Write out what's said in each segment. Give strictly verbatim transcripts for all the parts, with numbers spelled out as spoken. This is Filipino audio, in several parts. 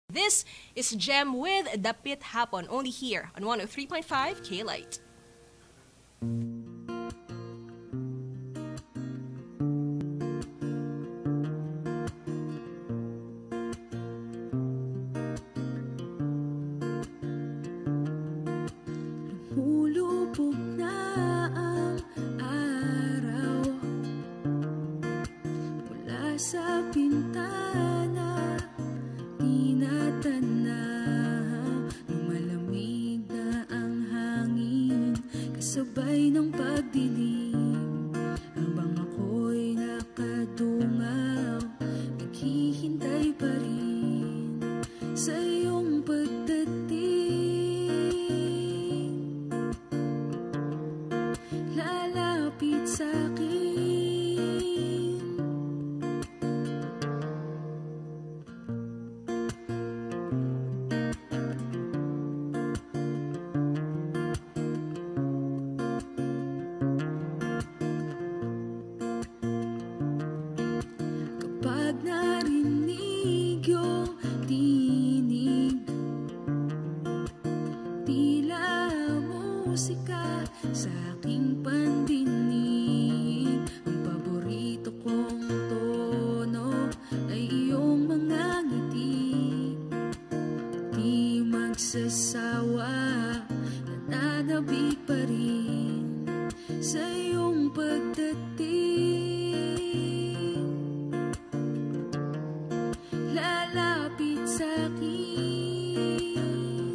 This is Gem with Dapit Hapon, only here on one oh three point five K-Light. Lumulubog na ang araw mula sa pintana, tinatanaw, lumalamig na ang hangin kasabay ng pagdilim. Habang ako'y nakadungaw, naghihintay pa rin sa iyong pagdating. Lalapit sa'kin, kapag narinig yung tinig, tila musika sa aking pandinig. Ang paborito kong tono ay iyong mga ngiti, di magsasawa, nananabik pa rin sa iyong pagdating. Lalapit sa'kin,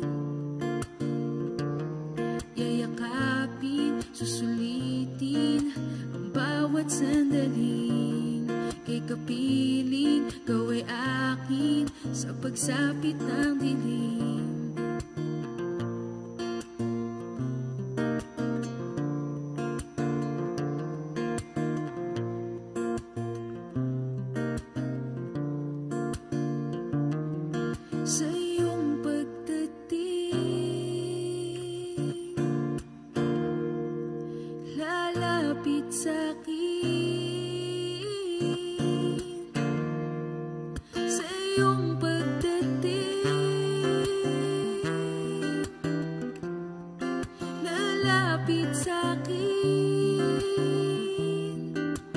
yayakapin, susulitin ang bawat sandaling kay kapiling, gawa'y akin sa pagsapit ng dilim. Sa iyong pagdating, lalapit sa'kin. Sa iyong pagdating, lalapit sa'kin.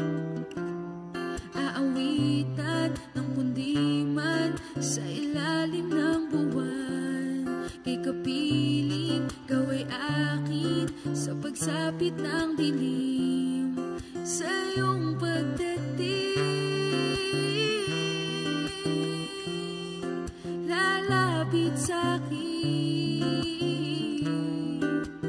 Aawitan ng kundiman sa ilalim ng buwan, kay kapiling, gawa'y akin sa pagsapit ng dilim. Sa iyong pagdating, lalapit sa'kin.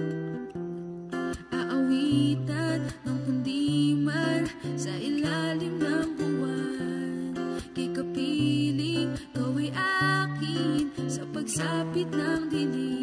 Aawitan ng kundiman sa ilalim ng buwan, kay kapiling, gawa'y akin sa pagsapit ng dilim.